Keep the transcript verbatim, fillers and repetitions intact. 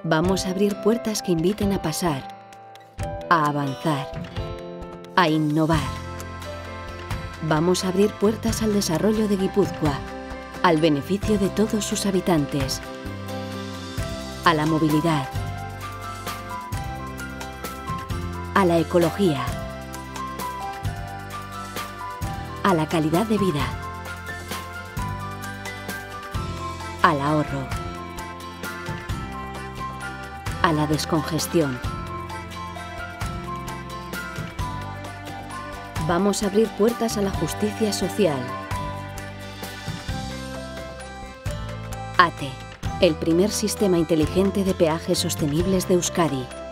Vamos a abrir puertas que inviten a pasar, a avanzar, a innovar. Vamos a abrir puertas al desarrollo de Guipúzcoa, al beneficio de todos sus habitantes, a la movilidad, a la ecología, a la calidad de vida, al ahorro, a la descongestión. Vamos a abrir puertas a la justicia social. ATE, el primer sistema inteligente de peajes sostenibles de Euskadi.